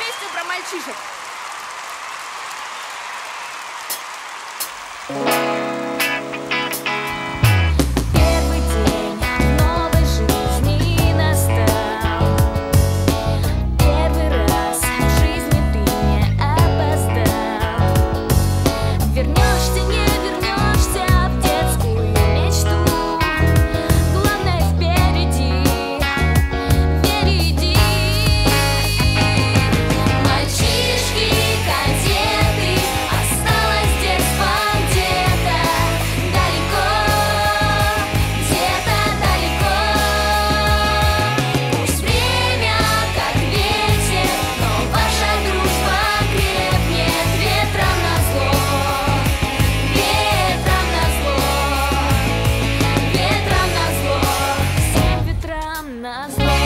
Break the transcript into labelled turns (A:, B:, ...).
A: песню про мальчишек.
B: Первый день новой жизни настал. Первый раз в жизни ты не опоздал. Вернешься, не вернешься в детскую мечту. Главное впереди, впереди. Мальчишки, кадеты, осталось детство где-то далеко, где-то далеко. Пусть время как ветер, но ваша дружба крепнет ветром назло, ветром назло, ветром назло, всем ветрам назло.